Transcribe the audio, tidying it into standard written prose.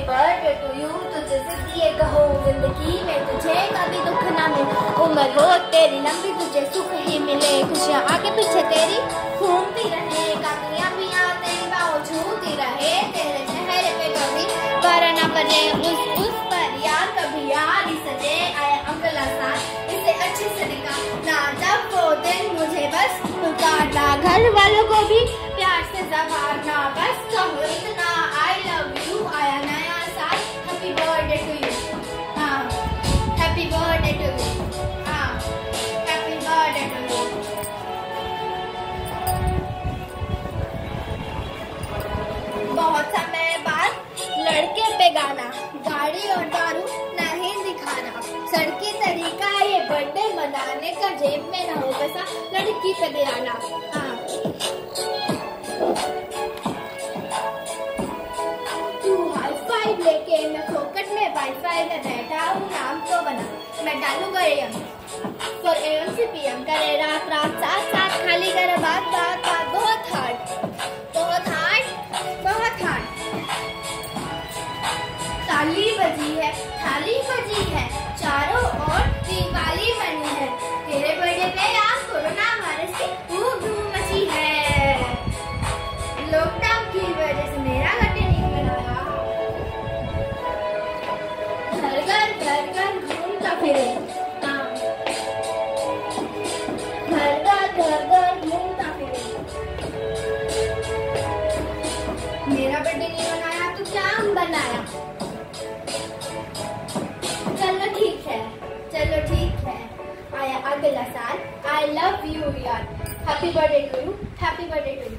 Happy birthday to you. तुझे जिंदगी कहो जिंदगी में तुझे कभी दुख ना मिले, उम्र हो तेरी लंबी तुझे सुख ही मिले, खुशियाँ आगे पीछे तेरी घूमती रहे, कामयाबियाँ तेरी बाहों छूती रहे, तेरे चेहरे पे कभी पर न बने उस पर यार कभी यार ही सजे। आया अगला साल इसे अच्छे से निकालना, जब वो दिन मुझे बस पुकारना, घर वालों को भी प्यार से संवारना, बस कहो इतना आई लव यू। आया नया साल, हैप्पी बर्थडे टू यू। हाँ, हैप्पी बर्थडे टू यू। हाँ, हैप्पी बर्थडे टू यू। बहुत समय बाद लड़के पे गाना, गाड़ी और दारू नहीं दिखाना, सड़की तरीका ये बर्थडे मनाने का, जेब में न हो पैसा लड़की पे गिराना। हाँ, तू हाई फाइव लेके मैं फोकट में वाईफाई में बैठा हूँ, नाम तो बना मैं डालूंगा M for M C P M, करे रात रात साथ साथ, खाली करे बात बात बात, बहुत हार्ड बहुत हार्ड बहुत हार्ड। थाली बजी है चारों ओर दिवाली बनी है, तेरे बर्थडे पे आज कोरोना वायरस की खूब धूम मची है, लॉकडाउन की वजह से मेरा बर्थडे नहीं मनाया, घर घर घूमता फिरे। हाँ, घर घूमता फिरे। मेरा बर्थडे नहीं मनाया तो क्या बनाया? चलो ठीक है, आया अगला साल। आई लव यू यार, happy birthday to you, happy birthday to you.